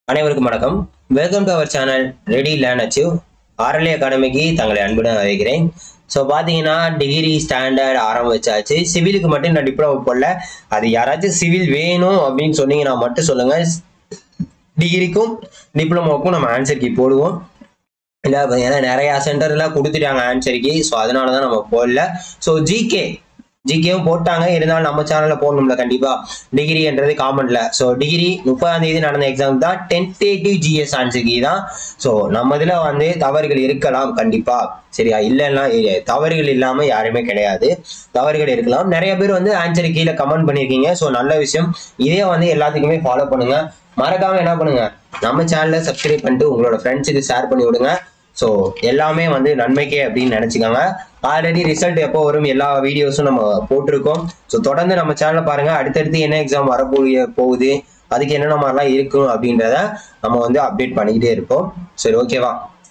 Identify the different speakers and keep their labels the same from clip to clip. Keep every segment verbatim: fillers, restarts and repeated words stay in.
Speaker 1: அனைவருக்கும் வணக்கம். Welcome to our channel ready learn achieve. RLA அகாடமிக்கு தங்களை அன்புடன் அழைக்கிறேன். ஸோ பார்த்தீங்கன்னா டிகிரி ஸ்டாண்டர்ட் ஆரம்பிச்சாச்சு. சிவிலுக்கு மட்டும் நான் டிப்ளமோ போடல. அது யாராச்சும் சிவில் வேணும் அப்படின்னு சொன்னீங்கன்னா மட்டும் சொல்லுங்க. டிகிரிக்கும் டிப்ளமோக்கும் நம்ம ஆன்சர் கீ போடுவோம். இல்லை ஏன்னா நிறையா சென்டர்லாம் கொடுத்துட்டாங்க ஆன்சர் கீ. ஸோ அதனால தான் நம்ம போடல. ஸோ ஜிகே ஜிகேவும் போட்டாங்க, இருந்தாலும் நம்ம சேனல்ல போடணும்ல கண்டிப்பா. டிகிரின்றது காமன்ல. ஸோ டிகிரி முப்பதாம் தேதி நடந்த எக்ஸாம் தான் டென்டேட்டிவ் ஜிஎஸ் ஆன்சர் கீ தான். ஸோ நம்ம இதுல வந்து தவறுகள் இருக்கலாம் கண்டிப்பா, சரியா? இல்லைன்னா தவறுகள் இல்லாம யாருமே கிடையாது, தவறுகள் இருக்கலாம். நிறைய பேர் வந்து ஆன்சர் கீழே கமெண்ட் பண்ணியிருக்கீங்க. ஸோ நல்ல விஷயம். இதே வந்து எல்லாத்துக்குமே ஃபாலோ பண்ணுங்க. மறக்காம என்ன பண்ணுங்க, நம்ம சேனலை சப்ஸ்கிரைப் பண்ணிட்டு உங்களோட ஃப்ரெண்ட்ஸுக்கு ஷேர் பண்ணி விடுங்க. ஸோ எல்லாமே வந்து நன்மைக்கே அப்படின்னு நினைச்சுக்கோங்க. ஆல்ரெடி ரிசல்ட் எப்போ வரும் எல்லா வீடியோஸும் நம்ம போட்டிருக்கோம். ஸோ தொடர்ந்து நம்ம சேனலை பாருங்க. அடுத்தடுத்து என்ன எக்ஸாம் வரக்கூடிய போகுது, அதுக்கு என்னென்ன மாதிரிலாம் இருக்கும் அப்படின்றத நம்ம வந்து அப்டேட் பண்ணிக்கிட்டே இருப்போம். சரி, ஓகேவா?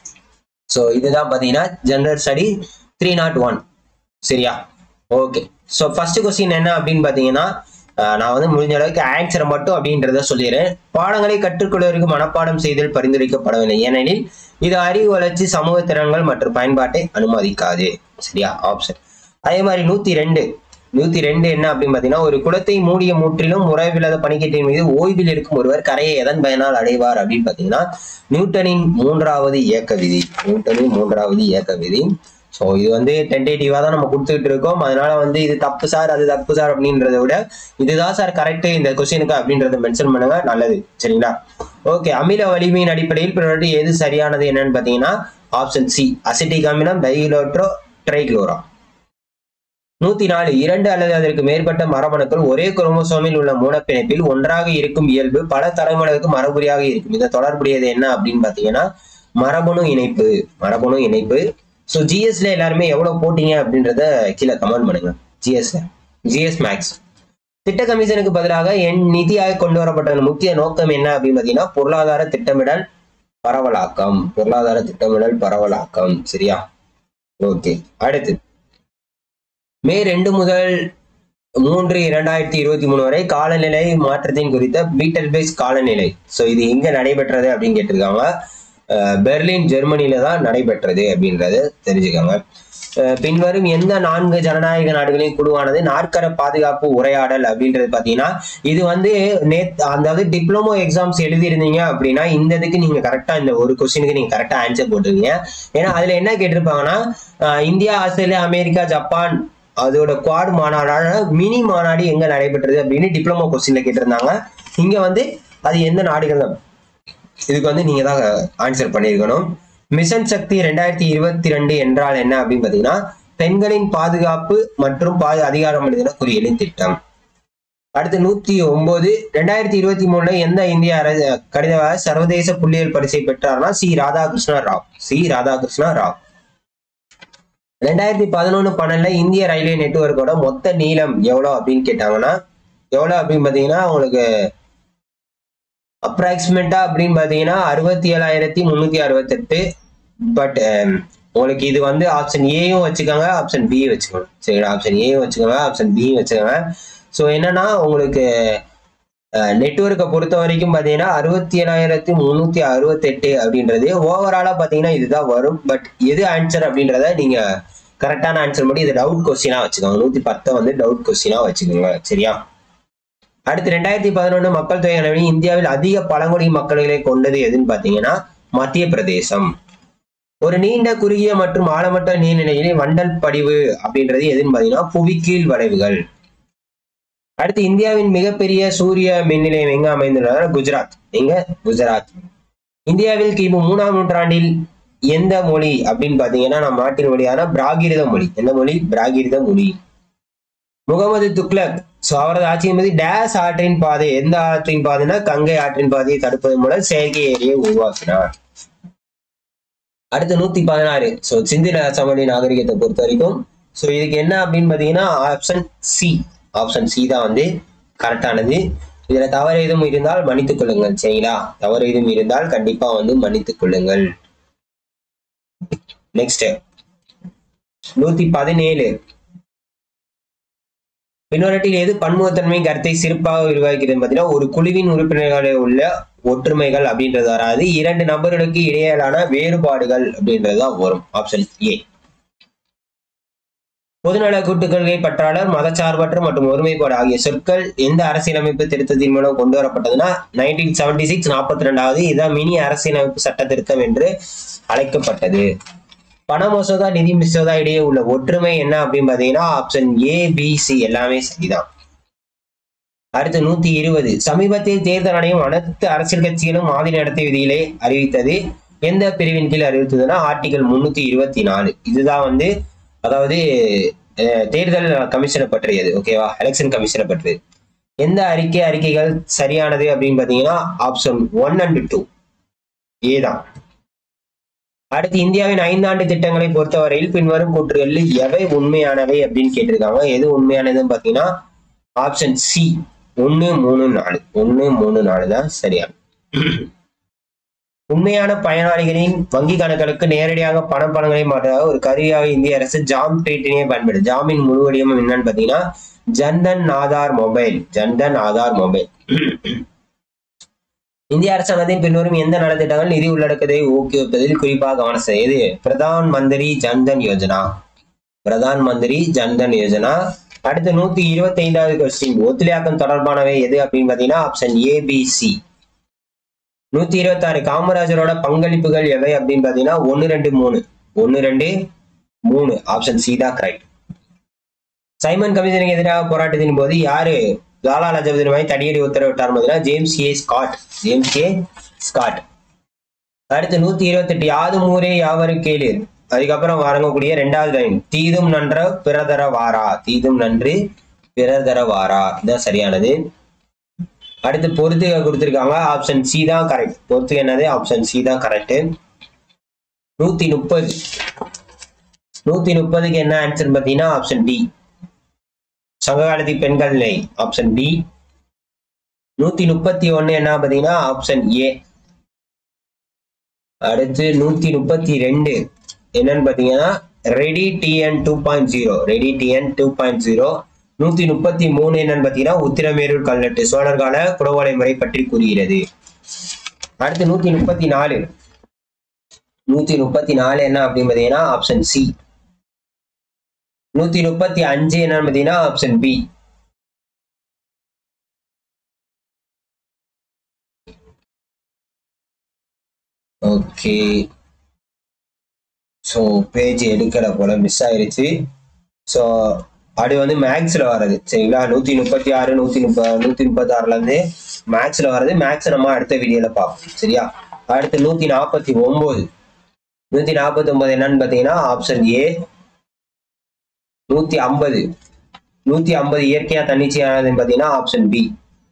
Speaker 1: ஸோ இதுதான் பார்த்தீங்கன்னா general study three not one, சரியா? ஓகே. ஸோ ஃபர்ஸ்ட் கொஸ்டின் என்ன அப்படின்னு பார்த்தீங்கன்னா, நான் வந்து முடிஞ்ச அளவுக்கு ஆன்சரை மட்டும் அப்படின்றத சொல்லிடுறேன். பாடங்களை கற்றுக்கொள்வதற்கு மனப்பாடம் செய்தல் பரிந்துரைக்கப்படவில்லை, ஏனெனில் இது அறிவு வளர்ச்சி, சமூக திறன்கள் மற்றும் பயன்பாட்டை அனுமதிக்காது, சரியா? ஆப்ஷன். அதே மாதிரி நூத்தி ரெண்டு நூத்தி ரெண்டு என்ன அப்படின்னு பாத்தீங்கன்னா, ஒரு குளத்தை மூடிய முற்றிலும் உறைவில்லாத பனிக்கட்டின் மீது ஓய்வில் இருக்கும் ஒருவர் கரையை எதன் பயனால் அடைவார் அப்படின்னு பாத்தீங்கன்னா, நியூட்டனின் மூன்றாவது இயக்க விதி. நியூட்டனின் மூன்றாவது இயக்க விதி. ஸோ இது வந்து டென்டேட்டிவா தான் நம்ம கொடுத்துட்டு இருக்கோம். அதனால வந்து இது தப்பு சார், அது தப்பு சார் அப்படின்றத விட இதுதான் சார் கரெக்ட் இந்த கொஸ்டினுக்கு அப்படின்றத மென்ஷன் பண்ணுங்க, நல்லது, சரிங்களா? ஓகே. அமில வலிமையின் அடிப்படையில் பின்னாடி எது சரியானது என்னன்னு பாத்தீங்கன்னா, ஆப்ஷன் சி அசிட்டிக் அமிலம், டைகுளோட்ரோ ட்ரைகுளோரா. நூத்தி நாலு இரண்டு அல்லது அதற்கு மேற்பட்ட மரபணுக்கள் ஒரே குரோமோசோமில் உள்ள மூலப்பிணைப்பில் ஒன்றாக இருக்கும் இயல்பு பல தலைமுறைகளுக்கு மரபுரியாக இருக்கும். இதை தொடர்புடையது என்ன அப்படின்னு பாத்தீங்கன்னா, மரபணு இணைப்பு. மரபணு இணைப்பு. ஸோ ஜிஎஸ்ல எல்லாருமே எவ்வளவு போட்டீங்க அப்படின்றத கீழே கமெண்ட் பண்ணுங்க. ஜிஎஸ்ல ஜிஎஸ் மேக்ஸ் திட்ட கமிஷனுக்கு பதிலாக என் நிதியாக கொண்டு வரப்பட்ட முக்கிய நோக்கம் என்ன அப்படின்னு பாத்தீங்கன்னா, பொருளாதார திட்டமிடல் பரவலாக்கம். பொருளாதார திட்டமிடல் பரவலாக்கம், சரியா? ஓகே. அடுத்து மே ரெண்டு முதல் மூன்று இரண்டாயிரத்தி இருபத்தி மூணு வரை காலநிலை மாற்றத்தின் குறித்த பீட்டல்பேஸ் காலநிலை. ஸோ இது எங்க நடைபெற்றது அப்படின்னு கேட்டிருக்காங்க. பெர்லின் ஜெர்மனியில தான் நடைபெற்றது அப்படின்றது தெரிஞ்சுக்கோங்க. பின்வரும் எந்த நான்கு ஜனநாயக நாடுகளின் குழுவானது நாற்கர பாதுகாப்பு உரையாடல் அப்படின்றது பாத்தீங்கன்னா, இது வந்து நேத் அதாவது டிப்ளமோ எக்ஸாம்ஸ் எழுதிருந்தீங்க அப்படின்னா இந்த இதுக்கு நீங்க கரெக்டா இந்த ஒரு கொஸ்டினுக்கு நீங்க கரெக்டா ஆன்சர் போட்டுருவீங்க. ஏன்னா அதுல என்ன கேட்டிருப்பாங்கன்னா, இந்தியா, ஆஸ்திரேலியா, அமெரிக்கா, ஜப்பான் அதோட குவாட் மாநாடான மினி மாநாடு எங்க நடைபெற்றது அப்படின்னு டிப்ளமோ கொஸ்டின்ல கேட்டிருந்தாங்க. இங்க வந்து அது எந்த நாடுகள் தான், இதுக்கு வந்து நீங்க தான் ஆன்சர் பண்ணியிருக்கணும். மிஷன் சக்தி ரெண்டாயிரத்தி இருபத்தி ரெண்டு என்றால் என்ன அப்படின்னு பாத்தீங்கன்னா, பெண்களின் பாதுகாப்பு மற்றும் பாது அதிகாரம் எழுதின குறியீடு திட்டம். அடுத்து நூத்தி ஒன்பது ரெண்டாயிரத்தி இருபத்தி மூணுல எந்த இந்திய அரசு கணித சர்வதேச புள்ளியியல் பரிசை பெற்றார்னா, சி ராதாகிருஷ்ண ராவ். சி ராதாகிருஷ்ண ராவ். ரெண்டாயிரத்தி பதினொன்னு பன்னெண்டுல இந்திய ரயில்வே நெட்வொர்க்கோட மொத்த நீளம் எவ்வளவு அப்படின்னு கேட்டாங்கன்னா, எவ்வளவு அப்படின்னு பாத்தீங்கன்னா உங்களுக்கு அப்ராக்சிமேட்டா அப்படின்னு பாத்தீங்கன்னா அறுபத்தி ஏழாயிரத்தி முன்னூத்தி அறுபத்தி எட்டு. பட் உங்களுக்கு இது வந்து ஆப்ஷன் ஏயும் வச்சுக்கோங்க, ஆப்ஷன் பி வச்சுக்கோங்க, சரிங்களா? ஆப்ஷன் ஏயும் வச்சுக்கோங்க, ஆப்ஷன் பி வச்சுக்கோங்க. ஸோ என்னன்னா உங்களுக்கு நெட்வொர்க்கை பொறுத்த வரைக்கும் பாத்தீங்கன்னா அறுபத்தி ஏழாயிரத்தி முன்னூத்தி அறுபத்தி எட்டு அப்படின்றது ஓவராலா பாத்தீங்கன்னா இதுதான் வரும். பட் எது ஆன்சர் அப்படின்றத நீங்க கரெக்டான ஆன்சர் மட்டும் இது டவுட் கொஸ்டினா வச்சுக்கோங்க. நூத்தி பத்தை வந்து டவுட் கொஸ்டினா வச்சுக்கோங்க, சரியா? அடுத்து ரெண்டாயிரத்தி பதினொன்னு மக்கள் தொகை அளவில் இந்தியாவில் அதிக பழங்குடி மக்களை கொண்டது எதுன்னு பாத்தீங்கன்னா, மத்திய பிரதேசம். ஒரு நீண்ட குறுகிய மற்றும் ஆழமற்ற நீர்நிலையிலே வண்டல் படிவு அப்படின்றது எதுன்னு பாத்தீங்கன்னா, புவிக்கீழ் வளைவுகள். அடுத்து இந்தியாவின் மிகப்பெரிய சூரிய மின் நிலையம் எங்க அமைந்துள்ளது? குஜராத். எங்க? குஜராத். இந்தியாவில் கிமு மூணாம் நூற்றாண்டில் எந்த மொழி அப்படின்னு பாத்தீங்கன்னா, நம்ம நாட்டின் மொழியான பிராகிருத மொழி. எந்த மொழி? பிராகிருத மொழி. முகமது துக்ளக் சோ அவரது ஆட்சியின் போது டேஸ் ஆற்றின் பாதை, எந்த ஆற்றின் பாதைனா கங்கை ஆற்றின் பாதையை தடுப்பதன் மூலம் செயற்கை ஏரியை உருவாக்கினார். அடுத்து நூத்தி பதினாறு சோ சிந்து சமவெளி நாகரிகத்தை பொறுத்த வரைக்கும் சோ இதுக்கு என்ன அப்படின்னு பாத்தீங்கன்னா, ஆப்ஷன் சி. ஆப்ஷன் சி தான் வந்து கரெக்டானது. இதுல தவறு எதுவும் இருந்தால் மன்னித்துக் கொள்ளுங்கள், சரிங்களா? தவறு எதுவும் இருந்தால் கண்டிப்பா வந்து மன்னித்துக் கொள்ளுங்கள். நெக்ஸ்ட் நூத்தி பதினேழு பின்வரட்டில் எது பன்முகத்தன்மை கருத்தை சிறப்பாக விரிவாக்கிறது பார்த்தீங்கன்னா ஒரு குழுவின் உறுப்பினர்களில் உள்ள ஒற்றுமைகள் அப்படின்றது வராது, இரண்டு நபர்களுக்கு இடையிலான வேறுபாடுகள் அப்படின்றதுதான் வரும். Option A. பொதுநல கூட்டுக்கொள்கை பற்றாளர் மதச்சார்பற்ற மற்றும் ஒருமைப்பாடு ஆகிய சொற்கள் எந்த அரசியலமைப்பு திருத்தத்தின் மூலம் கொண்டு வரப்பட்டதுன்னா நைன்டீன் செவன்டி சிக்ஸ் நாற்பத்தி ரெண்டாவது இதான் மினி அரசியலமைப்பு சட்ட திருத்தம் என்று அழைக்கப்பட்டது. பண மசோதா நிதி மசோதா இடையே உள்ள ஒற்றுமை என்ன அப்படின்னு பாத்தீங்கன்னா ஆப்ஷன் ஏ பி சி எல்லாமே சரிதான். அடுத்து நூத்தி இருபது சமீபத்தில் தேர்தல் ஆணையம் அனைத்து அரசியல் கட்சிகளும் மாதிரி நடத்தை விதிகளை அறிவித்தது எந்த பிரிவின் கீழ் அறிவித்ததுன்னா ஆர்டிகல் முன்னூத்தி இருபத்தி நாலு. இதுதான் வந்து அதாவது தேர்தல் கமிஷனை பற்றியது. ஓகேவா, எலெக்ஷன் கமிஷனை பற்றியது. எந்த அறிக்கை அறிக்கைகள் சரியானது அப்படின்னு பாத்தீங்கன்னா ஆப்ஷன் ஒன் அண்ட் டூ ஏதான். அடுத்து இந்தியாவின் ஐந்தாண்டு திட்டங்களை பொறுத்தவரையில் பின்வரும் கூற்றுகளில் எவை உண்மையானவை அப்படின்னு கேட்டிருக்காங்க. எது உண்மையானதுன்னு பாத்தீங்கன்னா ஆப்ஷன் சி ஒன்னு மூணு நாலு ஒன்னு மூணு நாலு தான் சரியான. உண்மையான பயனாளிகளின் வங்கி கணக்குகளுக்கு நேரடியாக பண பணங்களை மாற்ற ஒரு கருவியாக இந்திய அரசு ஜாம் பேட்டினை பயன்படுது. ஜாமின் முழு வடிவம் என்னன்னு பாத்தீங்கன்னா ஜன்தன் ஆதார் மொபைல் ஜன்தன் ஆதார் மொபைல். இந்திய அரசாங்கத்தின் பின்வரும் எந்த நலத்திட்டங்கள் நிதி உள்ளடக்கத்தை ஊக்குவிப்பதில் குறிப்பாக கவனம் செய்யுது? பிரதான் மந்திரி ஜன்தன் யோஜனா பிரதான் மந்திரி ஜன்தன் யோஜனா. அடுத்து நூத்தி இருபத்தி ஐந்தாவது கொஸ்டின் ஒத்துழையாக்கம் தொடர்பானவை எது அப்படின்னு பாத்தீங்கன்னா ஆப்ஷன் ஏபிசி. நூத்தி இருபத்தி ஆறு காமராஜரோட பங்களிப்புகள் எவை அப்படின்னு பாத்தீங்கன்னா ஒன்னு ரெண்டு மூணு ஒன்னு ரெண்டு மூணு ஆப்ஷன் சி தான் கரெக்ட். சைமன் கமிஷனுக்கு எதிராக போராட்டத்தின் போது யாரு லாலா லஜபதி ராய் தடியடி உத்தரவிட்டார் பார்த்தீங்கன்னா James A Scott James A Scott. அடுத்து நூத்தி இருபத்தி எட்டு யாதும் ஊரே யாவரும் கேளு. அதுக்கப்புறம் வழங்கக்கூடிய ரெண்டாவது லைன் தீதும் நன்ற பிறதர வாரா தீதும் நன்று பிறதர வாரா இதுதான் சரியானது. அடுத்து பொறுத்துக கொடுத்திருக்காங்க ஆப்ஷன் சி தான் கரெக்ட். பொறுத்துக என்னது ஆப்ஷன் சி தான் கரெக்ட். நூத்தி முப்பது நூத்தி முப்பதுக்கு என்ன ஆன்சர் பார்த்தீங்கன்னா ஆப்ஷன் டி சங்ககாலத்தி பெண்கள் நிலை ஆப்ஷன் டி. நூத்தி முப்பத்தி ஒண்ணு என்ன பாத்தீங்கன்னா ஆப்ஷன் ஏ. அடுத்து நூத்தி முப்பத்தி ரெண்டு என்னன்னு பாத்தீங்கன்னா ready TN two point zero ready TN two point zero. நூத்தி முப்பத்தி மூணு என்னன்னு பாத்தீங்கன்னா உத்திரமேரூர் கல்வெட்டு சோழர் கால குடவோலை முறை பற்றி கூறுகிறது. அடுத்து நூத்தி முப்பத்தி நாலு நூத்தி முப்பத்தி நாலு என்ன அப்படின்னு பாத்தீங்கன்னா ஆப்ஷன் சி. நூத்தி முப்பத்தி அஞ்சு என்னன்னு பாத்தீங்கன்னா option B. Okay, so page எடுக்கல போல மிஸ் ஆயிருச்சு. ஸோ அப்படி வந்து மேக்ஸ்ல வர்றது சரிங்களா. நூத்தி முப்பத்தி ஆறு நூத்தி முப்ப நூத்தி முப்பத்தி ஆறுல இருந்து மேக்ஸ்ல வர்றது. மேக்ஸ் நம்ம அடுத்த வீடியோல பார்ப்போம் சரியா. அடுத்து நூத்தி நாற்பத்தி ஒன்பது நூத்தி நாற்பத்தி ஒன்பது என்னன்னு பாத்தீங்கன்னா ஆப்ஷன் ஏ. நூத்தி ஐம்பது நூத்தி ஐம்பது இயற்கையா தன்னிச்சையானதுன்னு பாத்தீங்கன்னா ஆப்ஷன் பி.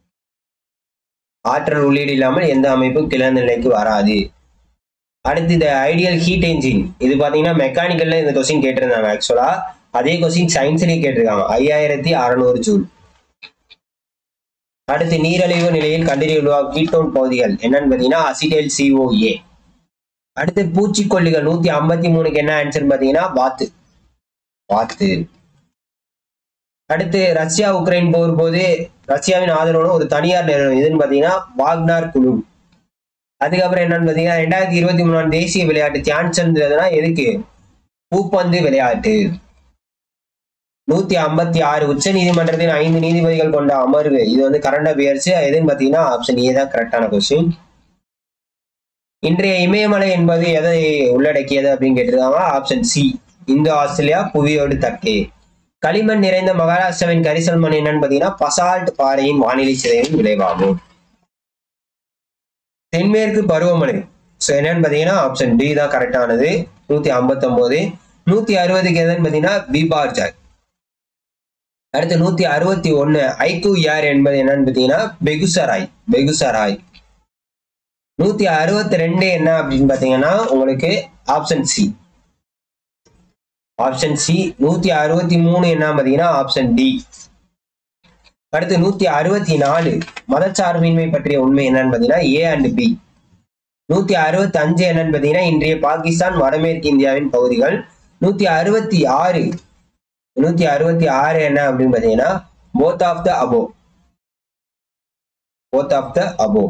Speaker 1: ஆற்றல் உள்ளீடு இல்லாமல் எந்த அமைப்பும் கிளர்ந்த நிலைக்கு வராது. அடுத்து இந்த ஐடியல் ஹீட் என்ஜின் இது பாத்தீங்கன்னா மெக்கானிக்கல்ல இந்த கொஸ்டின் கேட்டிருந்தாங்க. ஆக்சுவலா அதே கொஸ்டின் சயின்ஸ்லயே கேட்டிருக்காங்க. ஐயாயிரத்தி அறுநூறு ஜூல். அடுத்து நீரழிவு நிலையில் கண்டறிய கீட்டோன் பகுதிகள் என்னன்னு பாத்தீங்கன்னா அசிடைல் சிஓஏ. அடுத்து பூச்சிக்கொல்லிகள் நூத்தி ஐம்பத்தி மூணுக்கு என்ன ஆன்சர் பாத்தீங்கன்னா வாத்து வாத்து. அடுத்து ரஷ்யா உக்ரைன் போர் போது ரஷ்யாவின் ஆதரவோட ஒரு தனியார் நிறுவனம் இதுன்னு பாத்தீங்கன்னா வாக்னார் குழு. அதுக்கப்புறம் என்னன்னு பாத்தீங்கன்னா ரெண்டாயிரத்தி இருபத்தி மூணாம் தேசிய விளையாட்டு தியான் சந்த் எதுக்கு பூப்பந்து விளையாட்டு. நூத்தி ஐம்பத்தி ஆறு உச்ச நீதிமன்றத்தின் ஐந்து நீதிபதிகள் கொண்ட அமர்வு இது வந்து கரண்ட் அஃபேர்ஸ் எதுன்னு பாத்தீங்கன்னா ஆப்ஷன் ஏ தான் கரெக்டான கொஸ்டின். இன்றைய இமயமலை என்பது எதை உள்ளடக்கியது அப்படின்னு கேட்டிருக்காங்க. ஆப்ஷன் சி இந்தோ ஆஸ்திரேலியா புவியோடு தக்கே. களிமண் நிறைந்த மகாராஷ்டிராவின் கரிசல் மண் என்னன்னு பாத்தீங்கன்னா பசால்ட் பாறையின் வானிலை சிதைவின் விளைவாகும். தென்மேற்கு பருவமழை ஸோ என்னன்னு பாத்தீங்கன்னா ஆப்ஷன் டி தான் கரெக்டானது. நூத்தி ஐம்பத்தி ஒன்பது நூத்தி அறுபதுக்கு எதுன்னு பாத்தீங்கன்னா பீபார்ஜாய். அடுத்து நூத்தி அறுபத்தி ஒண்ணு ஐக்கு யார் என்பது என்னன்னு பாத்தீங்கன்னா பெகுசராய் பெகுசராய். நூத்தி அறுபத்தி ரெண்டு என்ன அப்படின்னு பாத்தீங்கன்னா உங்களுக்கு ஆப்ஷன் சி ஆப்ஷன் சி. நூத்தி அறுபத்தி மூணு என்ன பாத்தீங்கன்னா ஆப்ஷன் டி. அடுத்து நூத்தி அறுபத்தி நாலு மதச்சார்பின்மை பற்றிய உண்மை என்னன்னு பாத்தீங்கன்னா ஏ அண்ட் பி. நூத்தி அறுபத்தி அஞ்சு என்னன்னு பாத்தீங்கன்னா இன்றைய பாகிஸ்தான் வடமேற்கு இந்தியாவின் பகுதிகள். நூத்தி அறுபத்தி ஆறு நூத்தி அறுபத்தி ஆறு என்ன அப்படின்னு பாத்தீங்கன்னா both of the above both of the above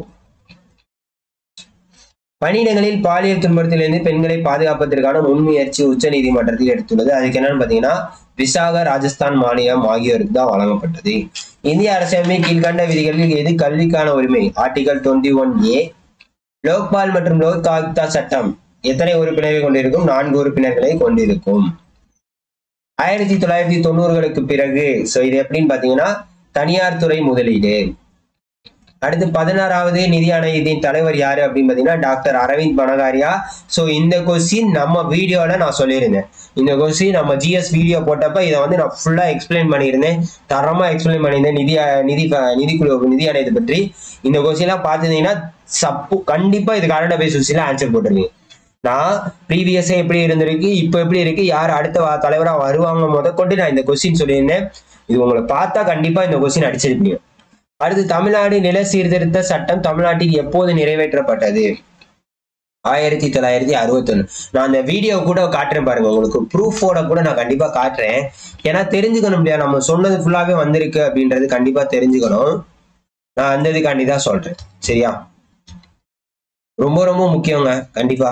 Speaker 1: பணியிடங்களில் பாலியல் துன்புறுத்தலிலிருந்து பெண்களை பாதுகாப்பதற்கான முன்முயற்சி உச்ச நீதிமன்றத்தில் எடுத்துள்ளது. அதுக்கு என்னன்னு பாத்தீங்கன்னா விசாகா ராஜஸ்தான் மாநிலம் ஆகியோருக்கு தான் வழங்கப்பட்டது. இந்திய அரசியலமை கீழ்கண்ட விதிகளில் எது கல்விக்கான உரிமை? Article twenty one A. Lokpal மற்றும் லோக் ஆயுக்தா சட்டம் எத்தனை உறுப்பினர்களை கொண்டிருக்கும்? நான்கு உறுப்பினர்களை கொண்டிருக்கும். ஆயிரத்தி தொள்ளாயிரத்தி தொண்ணூறுகளுக்கு பிறகு சோ இது எப்படின்னு பாத்தீங்கன்னா தனியார் துறை முதலீடு. அடுத்து பதினாறாவது நிதி ஆணையத்தின் தலைவர் யாரு அப்படின்னு பாத்தீங்கன்னா டாக்டர் அரவிந்த் பனகாரியா. சோ இந்த கொஸ்டின் நம்ம வீடியோல நான் சொல்லியிருந்தேன். இந்த கொஸ்டின் நம்ம ஜிஎஸ் வீடியோ போட்டப்ப இதை வந்து நான் ஃபுல்லா எக்ஸ்பிளைன் பண்ணியிருந்தேன், தரமா எக்ஸ்பிளைன் பண்ணியிருந்தேன் நிதி நிதி நிதிக்குழு நிதி ஆணையத்தை பற்றி. இந்த கொஸ்டின் எல்லாம் பாத்துட்டீங்கன்னா சப்பு கண்டிப்பா இது கரண்ட் அஃபேர்ஸ் கொஸ்டின்ல ஆன்சர் போட்டுருவீங்க. நான் ப்ரீவியஸா எப்படி இருந்திருக்கு, இப்போ எப்படி இருக்கு, யார் அடுத்த தலைவரா வருவாங்க முதற்கொண்டு நான் இந்த கொஸ்டின் சொல்லியிருந்தேன். இது உங்களை பார்த்தா கண்டிப்பா இந்த கொஸ்டின் அடிச்சிருப்பீங்க. அடுத்து தமிழ்நாடு நில சீர்திருத்த சட்டம் தமிழ்நாட்டில் எப்போது நிறைவேற்றப்பட்டது? ஆயிரத்தி தொள்ளாயிரத்தி அறுபத்தி ஒண்ணு. நான் அந்த வீடியோ கூட காட்டுறேன் பாருங்க, உங்களுக்கு ப்ரூஃபோட கூட நான் கண்டிப்பா காட்டுறேன். ஏன்னா தெரிஞ்சுக்கணும் இல்லையா, நம்ம சொன்னது ஃபுல்லாவே வந்திருக்கு அப்படின்றது கண்டிப்பா தெரிஞ்சுக்கணும். நான் அந்த இதுக்காண்டி தான் சொல்றேன். சரியா? ரொம்ப ரொம்ப முக்கியங்க கண்டிப்பா.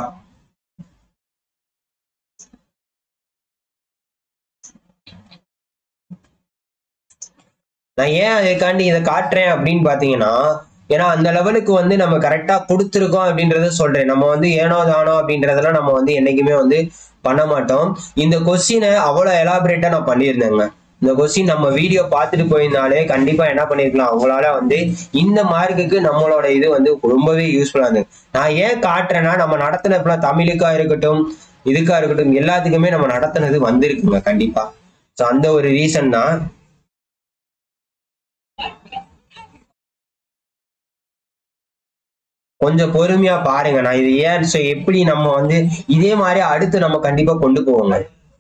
Speaker 1: நான் ஏன் அதுக்காண்டி இதை காட்டுறேன் அப்படின்னு பாத்தீங்கன்னா, ஏன்னா அந்த லெவலுக்கு வந்து நம்ம கரெக்டா கொடுத்துருக்கோம் அப்படின்றத சொல்றேன். நம்ம வந்து ஏனோ தானோ அப்படின்றதெல்லாம் நம்ம வந்து என்னைக்குமே வந்து பண்ண மாட்டோம். இந்த கொஸ்டினை அவ்வளவு எலாபரேட்டா நான் பண்ணியிருந்தேங்க. இந்த கொஸ்டின் நம்ம வீடியோ பார்த்துட்டு போயிருந்தாலே கண்டிப்பா என்ன பண்ணிருக்கலாம், அவங்களால வந்து இந்த மார்க்குக்கு நம்மளோட இது வந்து ரொம்பவே யூஸ்ஃபுல்லா இருந்தது. நான் ஏன் காட்டுறேன்னா, நம்ம நடத்தின இப்பெல்லாம் தமிழுக்கா இருக்கட்டும் இதுக்கா இருக்கட்டும் எல்லாத்துக்குமே நம்ம நடத்தினது வந்திருக்குங்க கண்டிப்பா. ஸோ அந்த ஒரு ரீசன் தான். கொஞ்சம் பொறுமையா பாருங்க. நான் இது ஏன் எப்படி நம்ம வந்து இதே மாதிரி அடுத்து நம்ம கண்டிப்பா கொண்டு போவோங்க.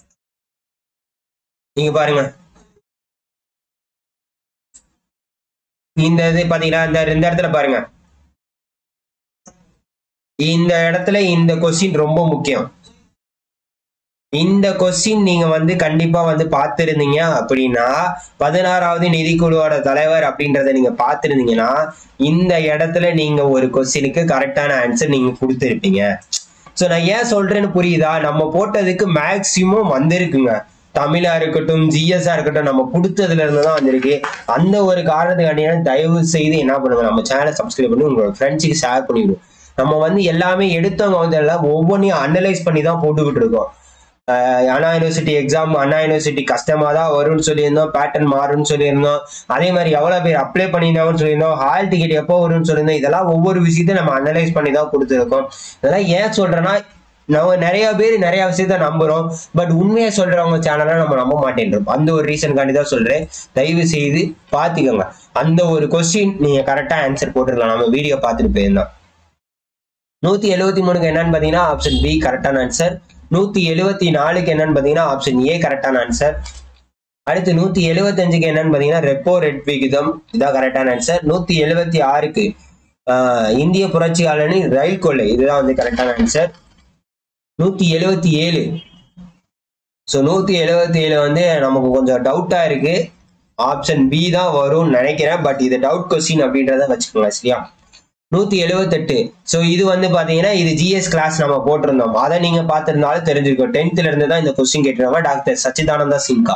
Speaker 1: நீங்க பாருங்க, இந்த இது பாத்தீங்கன்னா இந்த இந்த இடத்துல பாருங்க, இந்த இடத்துல இந்த கொஸ்டின் ரொம்ப முக்கியம். இந்த கொஸ்டின் நீங்க வந்து கண்டிப்பா வந்து பார்த்திருந்தீங்க அப்படின்னா, பதினாறாவது நிதிக்குழுவோட தலைவர் அப்படின்றத நீங்க பார்த்திருந்தீங்கன்னா இந்த இடத்துல நீங்க ஒரு கொஸ்டினுக்கு கரெக்டான ஆன்சர் நீங்க கொடுத்துருப்பீங்க. சோ நான் ஏன் சொல்றேன்னு புரியுதா? நம்ம போட்டதுக்கு மேக்சிமம் வந்திருக்குங்க. தமிழா இருக்கட்டும் ஜிஎஸ்ஆ இருக்கட்டும் நம்ம கொடுத்ததுல இருந்து தான் வந்திருக்கு. அந்த ஒரு காரணத்துக்காண்டியான தயவு செய்து என்ன பண்ணுங்க, நம்ம சேனலை சப்ஸ்கிரைப் பண்ணி உங்களோட ஃப்ரெண்ட்ஸுக்கு ஷேர் பண்ணிவிடும். நம்ம வந்து எல்லாமே எடுத்தவங்க வந்து எல்லாம் ஒவ்வொன்றையும் அனலைஸ் பண்ணி தான் போட்டுக்கிட்டு இருக்கோம். Anna university exam Anna university கஷ்டமா தான் வரும்னு சொல்லியிருந்தோம், பேட்டர்ன் மாறும்னு சொல்லியிருந்தோம். அதே மாதிரி எவ்வளவு பேர் அப்ளை பண்ணியிருந்தாங்கன்னு சொல்லியிருந்தோம், ஹால் டிக்கெட் எப்போ வரும்னு சொல்லியிருந்தோம். இதெல்லாம் ஒவ்வொரு விஷயத்தையும் நம்ம அனலைஸ் பண்ணி தான் கொடுத்துருக்கோம். இதெல்லாம் ஏன் சொல்றேன்னா, நம்ம நிறைய பேர் நிறைய விஷயத்த நம்புறோம், பட் உண்மையை சொல்றவங்க சேனலை நம்ம நம்ப மாட்டேன்றோம். அந்த ஒரு ரீசனுக்காண்டி தான் சொல்றேன். தயவு செய்து பாத்துக்கோங்க. அந்த ஒரு கொஸ்டின் நீங்க கரெக்டா ஆன்சர் போட்டுருக்கலாம். நம்ம வீடியோ பார்த்துட்டு போயிருந்தோம். நூத்தி எழுபத்தி மூணுக்கு என்னன்னு பாத்தீங்கன்னா ஆப்ஷன் பி கரெக்டான ஆன்சர். நூத்தி எழுபத்தி நாலுக்கு என்னன்னு பாத்தீங்கன்னா ஆப்ஷன் ஏ கரெக்டான ஆன்சர். அடுத்து நூத்தி எழுபத்தி அஞ்சுக்கு என்னன்னு பாத்தீங்கன்னா ரெப்போ ரெட் விகிதம், இதான் கரெக்டான ஆன்சர். நூத்தி எழுபத்தி ஆறுக்கு ஆஹ் இந்திய புரட்சியாளனின் ரயில் கொள்ளை, இதுதான் வந்து கரெக்டான ஆன்சர். நூத்தி எழுபத்தி ஏழு ஸோ நூத்தி எழுபத்தி ஏழு வந்து நமக்கு கொஞ்சம் டவுட்டா இருக்கு. ஆப்ஷன் பி தான் வரும்னு நினைக்கிறேன், பட் இது டவுட் கொஸ்டின் அப்படின்றத வச்சுக்கோங்க. சரியா? நூத்தி எழுபத்தி எட்டு ஸோ இது வந்து பாத்தீங்கன்னா இது ஜிஎஸ் கிளாஸ் நம்ம போட்டிருந்தோம், அதை நீங்க பார்த்திருந்தாலும் தெரிஞ்சிருக்கும். டென்த்ல இருந்து தான் இந்த கொஸ்டின் கேட்டிருக்காங்க, டாக்டர் சச்சிதானந்தா சின்ஹா.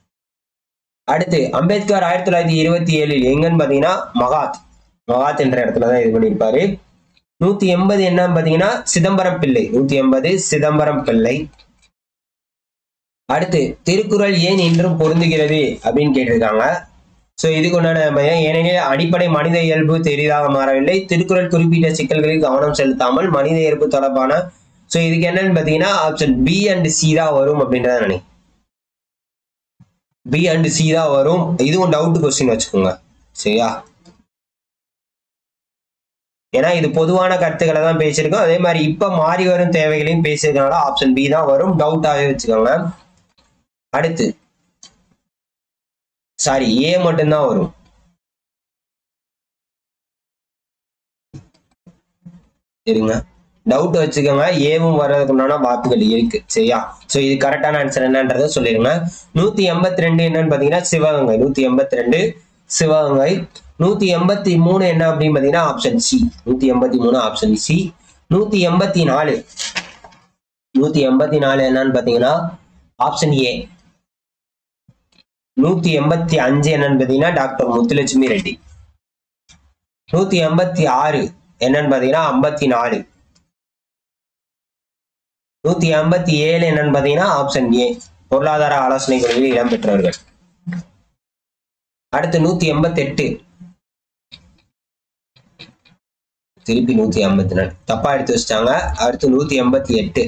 Speaker 1: அடுத்து அம்பேத்கர் ஆயிரத்தி தொள்ளாயிரத்தி இருபத்தி ஏழில் எங்கன்னு பாத்தீங்கன்னா மகாத் மகாத் என்ற இடத்துலதான் இது பண்ணியிருப்பாரு. நூத்தி எண்பது என்னன்னு பாத்தீங்கன்னா சிதம்பரம் பிள்ளை, நூத்தி எண்பது சிதம்பரம் பிள்ளை. அடுத்து திருக்குறள் ஏன் இன்றும் பொருந்துகிறது அப்படின்னு கேட்டிருக்காங்க. சோ இதுக்கு உண்டான ஏனெனில் அடிப்படை மனித இயல்பு தெரிதாக மாறவில்லை, திருக்குறள் குறிப்பிட்ட சிக்கல்களில் கவனம் செலுத்தாமல் மனித இயல்பு தொடர்பான. சோ இதுக்கு என்னன்னு பாத்தீங்கன்னா ஆப்ஷன் பி அண்ட் சி தான் வரும் அப்படின்றத நினைக்கிறேன். பி அண்ட் சி தான் வரும். இதுவும் டவுட் கொஸ்டின் வச்சுக்கோங்க. சரியா? ஏன்னா இது பொதுவான கருத்துக்களை தான் பேசியிருக்கோம். அதே மாதிரி இப்ப மாறி வரும் தேவைகளையும் பேசியிருக்கனால ஆப்ஷன் பி தான் வரும். டவுட்டாவே வச்சுக்கோங்க. அடுத்து சாரி ஏ மட்டும்தான் வரும். சரிங்க, டவுட் வச்சுக்கோங்க, ஏவும் வர்றதுக்கு உண்டான வாய்ப்புகள் இருக்கு. சரியா? சோ இது கரெக்டான ஆன்சர் என்னன்றதை சொல்லிருங்க. நூத்தி எண்பத்தி ரெண்டு என்னன்னு பாத்தீங்கன்னா சிவகங்கை. நூத்தி எண்பத்தி ரெண்டு சிவகங்கை. நூத்தி எண்பத்தி மூணு என்ன அப்படின்னு பாத்தீங்கன்னா ஆப்ஷன் சி. நூத்தி எண்பத்தி மூணு ஆப்ஷன் சி. நூத்தி எண்பத்தி நாலு நூத்தி எண்பத்தி நாலு என்னன்னு பாத்தீங்கன்னா ஆப்ஷன் ஏ. நூத்தி எண்பத்தி அஞ்சு என்னன்னு பாத்தீங்கன்னா டாக்டர் முத்துலட்சுமி ரெட்டி. நூத்தி எண்பத்தி ஆறு என்னன்னு பாத்தீங்கன்னா ஐம்பத்தி நாலு. நூத்தி ஐம்பத்தி ஏழு என்னன்னு பாத்தீங்கன்னா ஆப்ஷன் ஏ, பொருளாதார ஆலோசனை குழுவில் இடம்பெற்றவர்கள். அடுத்து நூத்தி எண்பத்தி எட்டு திருப்பி நூத்தி ஐம்பத்தி நாலு தப்பா எடுத்து வச்சிட்டாங்க. அடுத்து நூத்தி எண்பத்தி எட்டு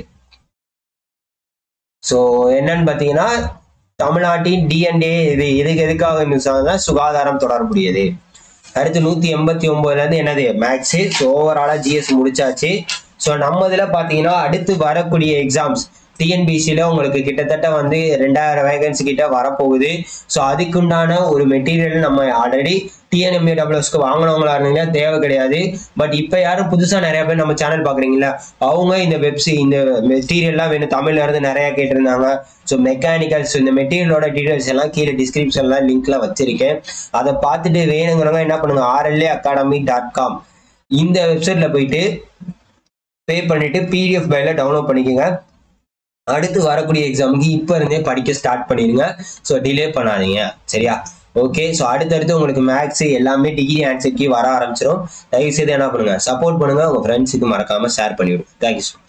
Speaker 1: சோ என்னன்னு பாத்தீங்கன்னா தமிழ்நாட்டின் டிஎன்ஏ இது எதுக்கு எதுக்காக மிஸ் ஆகுதுன்னா சுகாதாரம் தொடர்புடையது. அடுத்து நூத்தி எண்பத்தி ஒன்பதுல இருந்து என்னது மேக்ஸ். ஸோ ஓவராலா ஜிஎஸ் முடிச்சாச்சு. ஸோ நம்ம இதுல பாத்தீங்கன்னா அடுத்து வரக்கூடிய எக்ஸாம்ஸ் டிஎன்பிசியில உங்களுக்கு கிட்டத்தட்ட வந்து ரெண்டாயிரம் வேகன்சி கிட்ட வரப்போகுது. ஸோ அதுக்குண்டான ஒரு மெட்டீரியல் நம்ம ஆல்ரெடி டிஎன்எம்ஏடபிள்யூஎஸ்க்கு வாங்கினவங்களா இருந்தீங்கன்னா தேவை கிடையாது. பட் இப்போ யாரும் புதுசா நிறைய பேர் நம்ம சேனல் பாக்குறீங்களா, அவங்க இந்த வெப்சி இந்த மெட்டீரியல்லாம் வேணும் தமிழ்ல இருந்து நிறைய கேட்டிருந்தாங்க. ஸோ மெக்கானிக்கல்ஸ் இந்த மெட்டீரியலோட டீடைல்ஸ் எல்லாம் கீழே டிஸ்கிரிப்ஷன்ல லிங்க்ல வச்சிருக்கேன். அதை பார்த்துட்டு வேணுங்கிறவங்க என்ன பண்ணுங்க, ஆர்எல்ஏ அகாடமி டாட் காம் இந்த வெப்சைட்ல போயிட்டு பே பண்ணிட்டு பிடிஎஃப் ஃபைல டவுன்லோட் பண்ணிக்கோங்க. அடுத்து வரக்கூடிய எக்ஸாமுக்கு இப்போ இருந்தே படிக்க ஸ்டார்ட் பண்ணிடுங்க. ஸோ டிலே பண்ணாதீங்க. சரியா? ஓகே. ஸோ அடுத்தடுத்து உங்களுக்கு மேக்ஸ் எல்லாமே டிகிரி ஆன்சர் கீ வர ஆரம்பிச்சிடும். தயவு செய்து என்ன பண்ணுங்க, சப்போர்ட் பண்ணுங்க, உங்க ஃப்ரெண்ட்ஸுக்கு மறக்காம ஷேர் பண்ணிவிடுங்க. தேங்க்யூ.